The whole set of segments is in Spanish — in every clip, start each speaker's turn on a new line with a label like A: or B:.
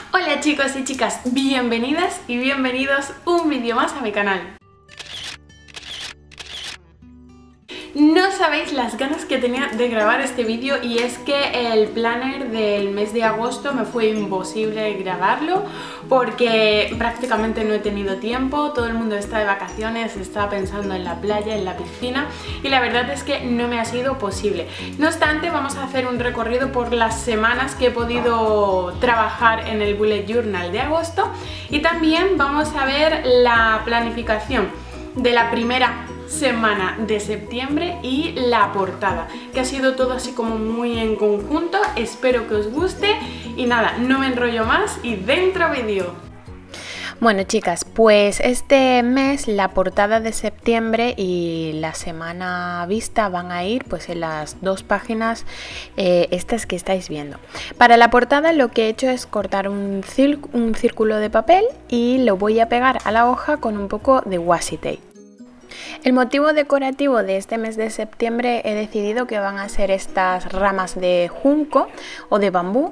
A: Hola chicos y chicas, bienvenidas y bienvenidos un vídeo más a mi canal. No sabéis las ganas que tenía de grabar este vídeo, y es que el planner del mes de agosto me fue imposible grabarlo porque prácticamente no he tenido tiempo, todo el mundo está de vacaciones, está pensando en la playa, en la piscina, y la verdad es que no me ha sido posible. No obstante, vamos a hacer un recorrido por las semanas que he podido trabajar en el Bullet Journal de agosto, y también vamos a ver la planificación de la primera semana de septiembre y la portada, que ha sido todo así como muy en conjunto. Espero que os guste y nada, no me enrollo más y dentro vídeo. Bueno chicas, pues este mes la portada de septiembre y la semana vista van a ir pues en las dos páginas estas que estáis viendo. Para la portada lo que he hecho es cortar un círculo de papel y lo voy a pegar a la hoja con un poco de washi tape. El motivo decorativo de este mes de septiembre he decidido que van a ser estas ramas de junco o de bambú,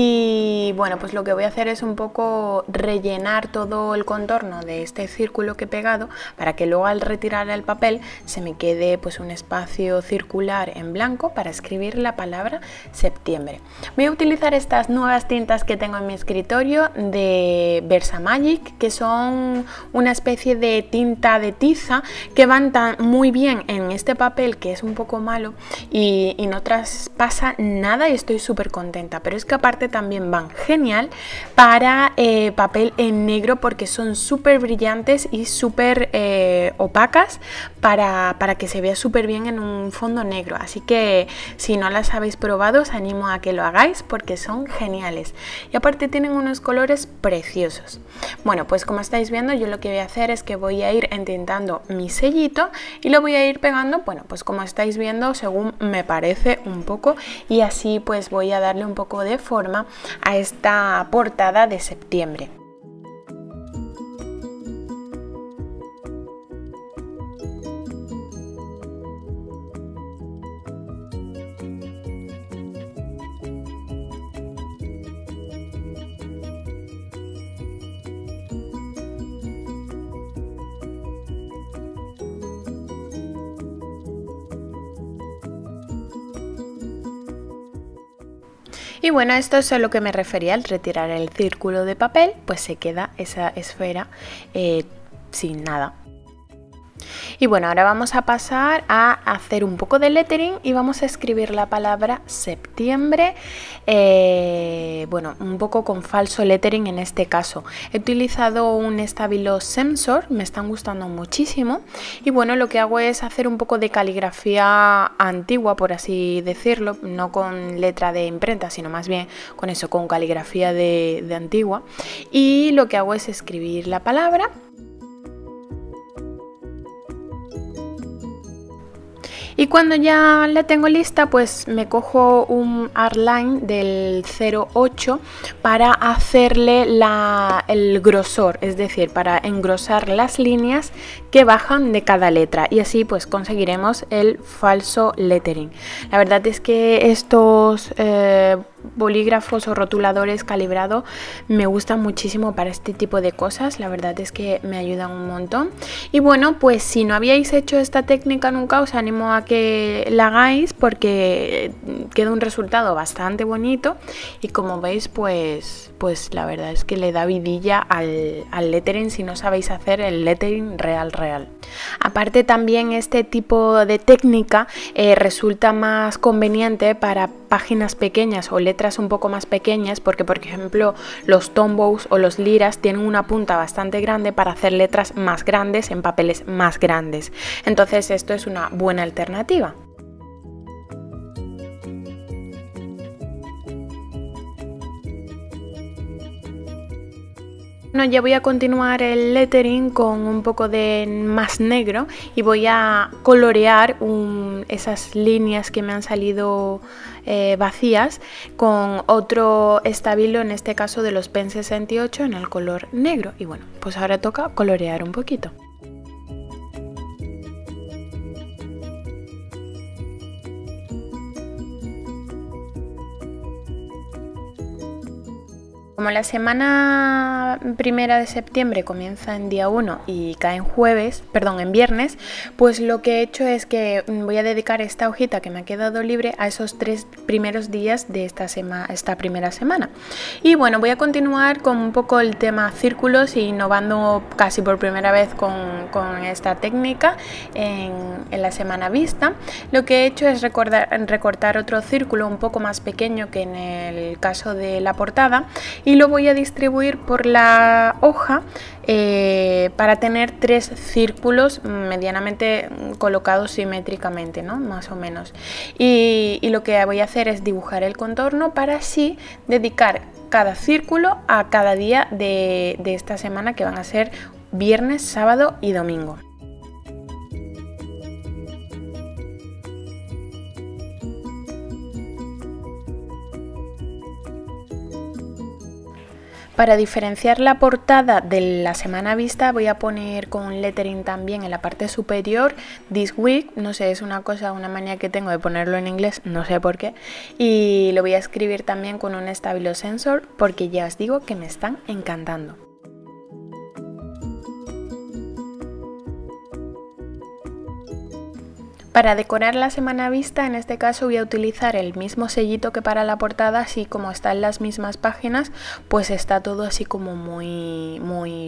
A: y bueno, pues lo que voy a hacer es un poco rellenar todo el contorno de este círculo que he pegado para que luego al retirar el papel se me quede pues un espacio circular en blanco para escribir la palabra septiembre. Voy a utilizar estas nuevas tintas que tengo en mi escritorio de Versamagic, que son una especie de tinta de tiza que van muy bien en este papel que es un poco malo y no traspasa nada, y estoy súper contenta. Pero es que aparte también van genial para papel en negro porque son súper brillantes y súper opacas para que se vea súper bien en un fondo negro. Así que si no las habéis probado os animo a que lo hagáis porque son geniales y aparte tienen unos colores preciosos. Bueno, pues como estáis viendo, yo lo que voy a hacer es que voy a ir entintando mi sellito y lo voy a ir pegando, bueno, pues como estáis viendo, según me parece un poco, y así pues voy a darle un poco de forma a esta portada de septiembre. Y bueno, esto es a lo que me refería al retirar el círculo de papel, pues se queda esa esfera sin nada. Y bueno, ahora vamos a pasar a hacer un poco de lettering y vamos a escribir la palabra septiembre, bueno, un poco con falso lettering en este caso. He utilizado un Stabilo Sensor, me están gustando muchísimo, y bueno, lo que hago es hacer un poco de caligrafía antigua, por así decirlo, no con letra de imprenta, sino más bien con eso, con caligrafía de antigua, y lo que hago es escribir la palabra. Y cuando ya la tengo lista, pues me cojo un Artline del 08 para hacerle el grosor, es decir, para engrosar las líneas que bajan de cada letra, y así pues conseguiremos el falso lettering. La verdad es que estos bolígrafos o rotuladores calibrados me gustan muchísimo para este tipo de cosas, la verdad es que me ayudan un montón. Y bueno, pues si no habíais hecho esta técnica nunca, os animo a que la hagáis porque queda un resultado bastante bonito, y como veis pues la verdad es que le da vidilla al lettering si no sabéis hacer el lettering real. Aparte también este tipo de técnica resulta más conveniente para páginas pequeñas o letras un poco más pequeñas, porque por ejemplo los Tombows o los Liras tienen una punta bastante grande para hacer letras más grandes en papeles más grandes, entonces esto es una buena alternativa. Bueno, ya voy a continuar el lettering con un poco de más negro y voy a colorear esas líneas que me han salido vacías con otro estabilo, en este caso de los PEN 68 en el color negro. Y bueno, pues ahora toca colorear un poquito. Como la semana primera de septiembre comienza en día 1 y cae en viernes, pues lo que he hecho es que voy a dedicar esta hojita que me ha quedado libre a esos 3 primeros días de esta primera semana. Y bueno, voy a continuar con un poco el tema círculos, innovando casi por primera vez con esta técnica en la semana vista. Lo que he hecho es recortar otro círculo un poco más pequeño que en el caso de la portada, y lo voy a distribuir por la hoja para tener 3 círculos medianamente colocados simétricamente, ¿no? Más o menos. Y lo que voy a hacer es dibujar el contorno para así dedicar cada círculo a cada día de esta semana, que van a ser viernes, sábado y domingo. Para diferenciar la portada de la semana vista voy a poner con un lettering también en la parte superior "This week", no sé, es una manía que tengo de ponerlo en inglés, no sé por qué, y lo voy a escribir también con un Stabilo Sensor porque ya os digo que me están encantando. Para decorar la semana vista, en este caso voy a utilizar el mismo sellito que para la portada, así como está en las mismas páginas, pues está todo así como muy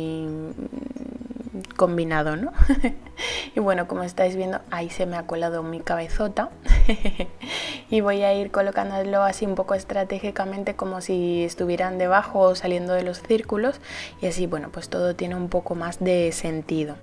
A: combinado, ¿no? Y bueno, como estáis viendo, ahí se me ha colado mi cabezota y voy a ir colocándolo así un poco estratégicamente, como si estuvieran debajo o saliendo de los círculos, y así, bueno, pues todo tiene un poco más de sentido.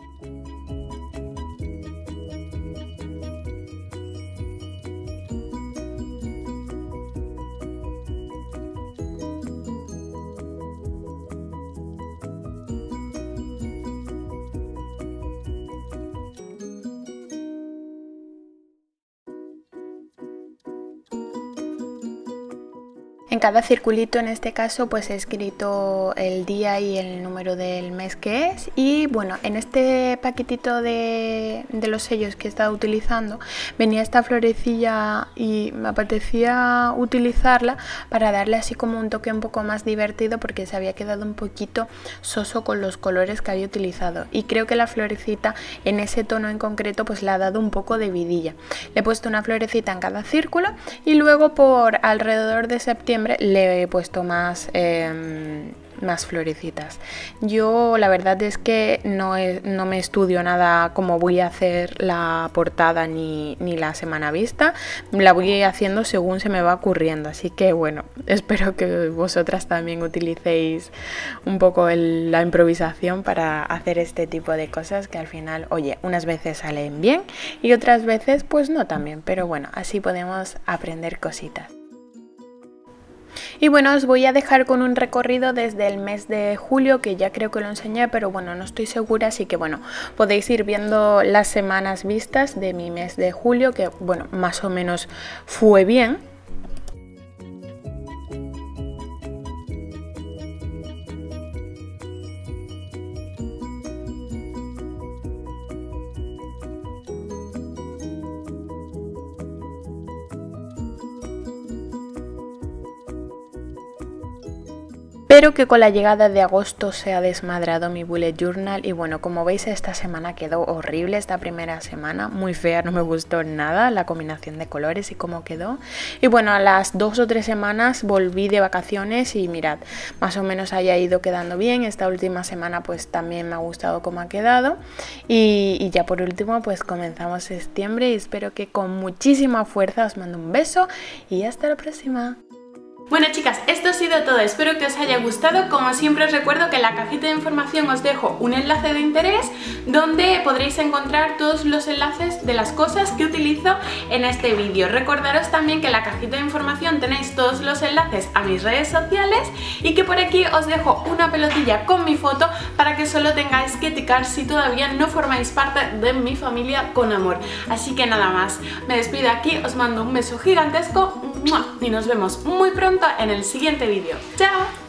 A: En cada circulito, en este caso, pues he escrito el día y el número del mes que es. Y bueno, en este paquetito de los sellos que he estado utilizando venía esta florecilla y me apetecía utilizarla para darle así como un toque un poco más divertido, porque se había quedado un poquito soso con los colores que había utilizado, y creo que la florecita en ese tono en concreto pues le ha dado un poco de vidilla. Le he puesto una florecita en cada círculo y luego por alrededor de septiembre le he puesto más florecitas. Yo la verdad es que no me estudio nada cómo voy a hacer la portada ni la semana vista, la voy haciendo según se me va ocurriendo, así que bueno, espero que vosotras también utilicéis un poco la improvisación para hacer este tipo de cosas, que al final, oye, unas veces salen bien y otras veces pues no tan bien, pero bueno, así podemos aprender cositas. Y bueno, os voy a dejar con un recorrido desde el mes de julio, que ya creo que lo enseñé, pero bueno, no estoy segura, así que bueno, podéis ir viendo las semanas vistas de mi mes de julio, que bueno, más o menos fue bien. Espero que con la llegada de agosto se ha desmadrado mi bullet journal y bueno, como veis esta semana quedó horrible, esta primera semana, muy fea, no me gustó nada la combinación de colores y cómo quedó. Y bueno, a las 2 o 3 semanas volví de vacaciones y mirad, más o menos haya ido quedando bien. Esta última semana pues también me ha gustado cómo ha quedado y ya por último pues comenzamos septiembre y espero que con muchísima fuerza. Os mando un beso y hasta la próxima. Bueno chicas, esto ha sido todo, espero que os haya gustado. Como siempre os recuerdo que en la cajita de información os dejo un enlace de interés donde podréis encontrar todos los enlaces de las cosas que utilizo en este vídeo. Recordaros también que en la cajita de información tenéis todos los enlaces a mis redes sociales y que por aquí os dejo una pelotilla con mi foto para que solo tengáis que ticar si todavía no formáis parte de mi familia con amor. Así que nada más, me despido aquí, os mando un beso gigantesco y nos vemos muy pronto en el siguiente vídeo. ¡Chao!